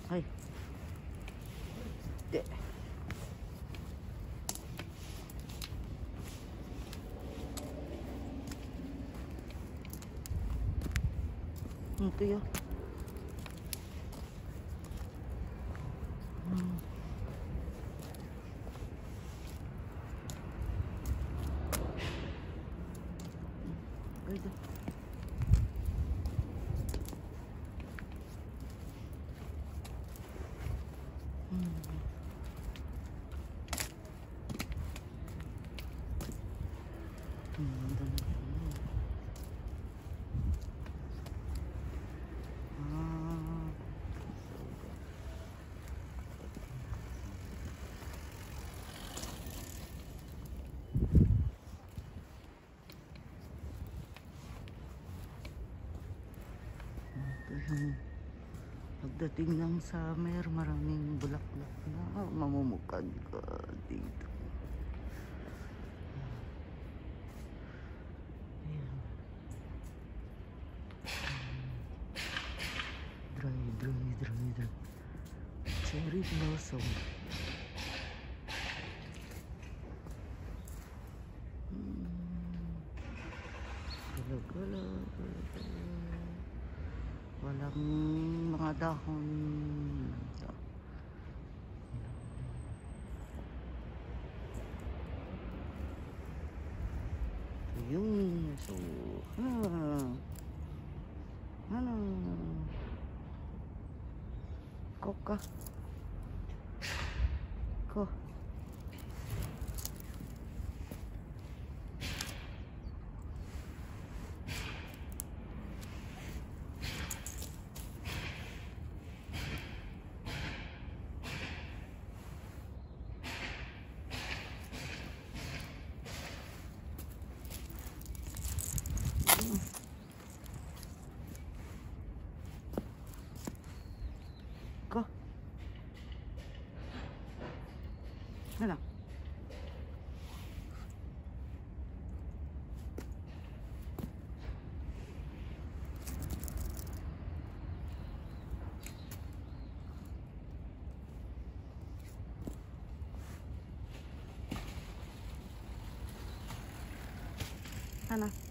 Ay. Di. Ito yun. Ito. Pagdating ng summer, maraming bulaklak na mamumukad ka dito. Ayan. Dry. Cherry blossom. Gala. Walang mga dahon. Yung so ano koka ko ko ano ano